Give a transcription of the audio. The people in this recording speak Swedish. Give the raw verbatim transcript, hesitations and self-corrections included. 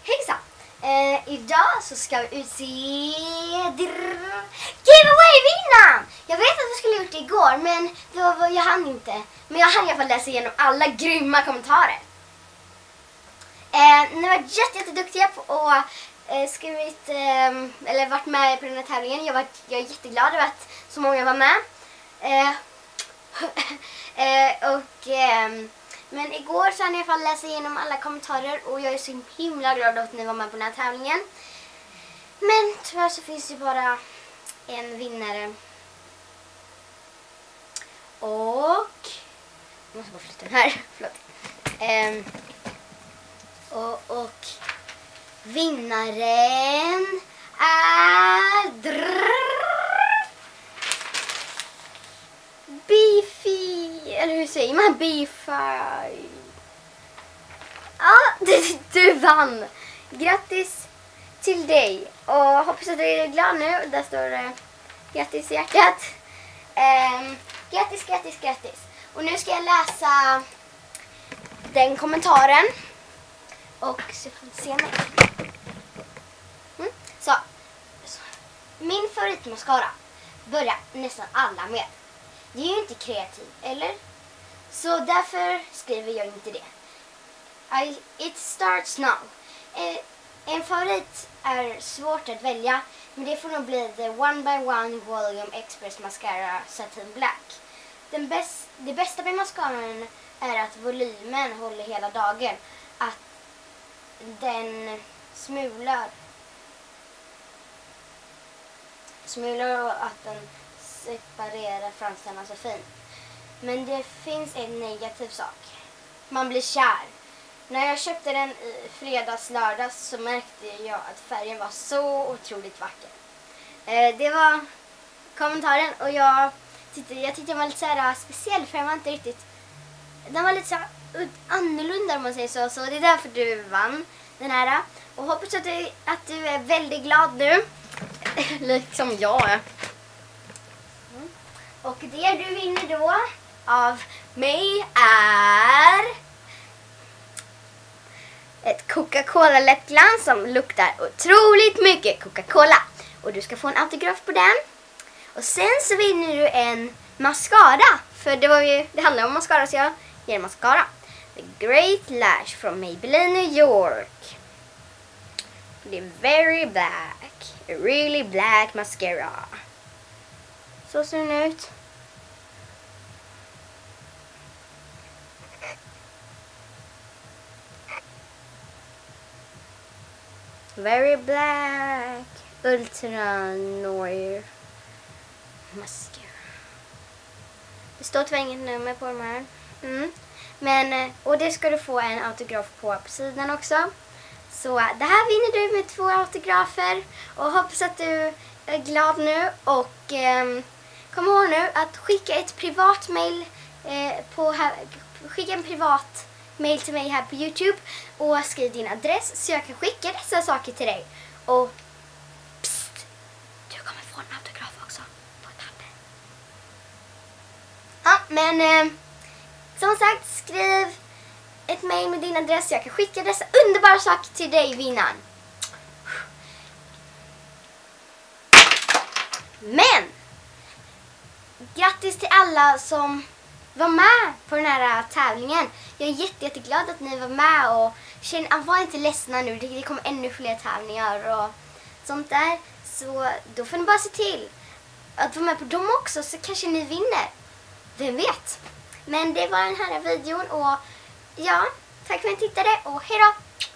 Hejsan! Eh, idag så ska vi utse giveaway-vinnaren! Jag vet att vi skulle gjort det igår, men det var, jag hann inte. Men jag hann i alla fall läsa igenom alla grymma kommentarer. Eh, ni var jätte, jätteduktiga på att eh, skrivit, eh, eller varit med på den här tävlingen. Jag, var, jag är jätteglad över att så många var med. Eh, eh, och... Eh, Men igår så hann jag i alla fall läsa igenom alla kommentarer och jag är så himla glad att ni var med på den här tävlingen. Men tyvärr så finns det bara en vinnare. Och... Jag måste bara flytta den här. Förlåt. Um, och, och vinnaren är... Beefy, eller hur säger man? Beefy. Ja, du, du vann. Grattis till dig. Och hoppas att du är glad nu. Där står det grattis i hjärtat. Um, grattis, grattis, grattis. Och nu ska jag läsa den kommentaren. Och så får vi se mig. Mm. Så. så. Min favoritmascara börjar nästan alla med. Det är ju inte kreativ, eller? Så därför skriver jag inte det. I, it starts now. Eh, en favorit är svårt att välja, men det får nog bli The One by One Volume Express Mascara Satin Black. Den bäst, det bästa med mascaran är att volymen håller hela dagen. Att den smular. Smular och att den separera fransarna så fint. Men det finns en negativ sak. Man blir kär. När jag köpte den i fredags lördags så märkte jag att färgen var så otroligt vacker. Eh, det var kommentaren och jag tyckte, jag tyckte den var lite så här speciell för den var inte riktigt... Den var lite så här annorlunda om man säger så. Så det är därför du vann den här. Och hoppas att du, att du är väldigt glad nu. Liksom jag är. Och det du vinner då av mig är ett Coca-Cola läppglans som luktar otroligt mycket Coca-Cola. Och du ska få en autograf på den. Och sen så vinner du en mascara. För det var ju, det handlar om mascara så jag ger en mascara. The Great Lash from Maybelline New York. Det är very black. A really black mascara. Så ser den ut. Very black. Ultra Noir mascara. Det står tyvärr inget nummer på de här. Mm. Men, och det ska du få en autograf på på sidan också. Så det här vinner du med två autografer. Och hoppas att du är glad nu. Och eh, kom ihåg nu att skicka ett privat mail eh, på här, skicka en privat mail till mig här på YouTube. Och skriv din adress så jag kan skicka dessa saker till dig. Och psst, du kommer få en autograf också på ett papper. Ja, men eh, som sagt, skriv ett mail med din adress. Jag kan skicka dessa underbara saker till dig, vinnaren. Men grattis till alla som var med på den här tävlingen. Jag är jätte, jätteglad att ni var med och känner, var inte ledsna nu. Det kommer ännu fler tävlingar och sånt där. Så då får ni bara se till att vara med på dem också så kanske ni vinner. Vem vet? Men det var den här videon och ja, tack för att ni tittade och hej då!